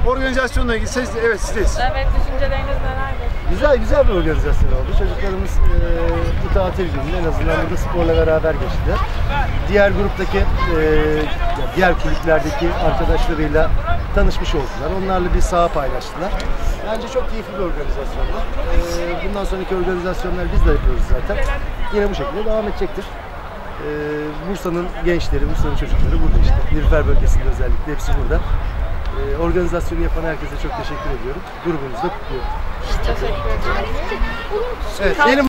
Organizasyonla ilgili evet sizdeyiz. Evet, düşünceleriniz nelerdir? Güzel bir organizasyon oldu. Çocuklarımız bu tatil gününde en azından burada sporla beraber geçtiler. Diğer gruptaki, diğer kulüplerdeki arkadaşlarıyla tanışmış oldular. Onlarla bir saha paylaştılar. Bence çok keyifli bir organizasyondu. Bundan sonraki organizasyonları biz de yapıyoruz zaten. Yine bu şekilde devam edecektir. Bursa'nın gençleri, Bursa'nın çocukları burada işte. Nilüfer bölgesinde özellikle hepsi burada. Organizasyonu yapan herkese çok teşekkür ediyorum. Grubumuzu da kutluyorum. Teşekkür ederim. Evet,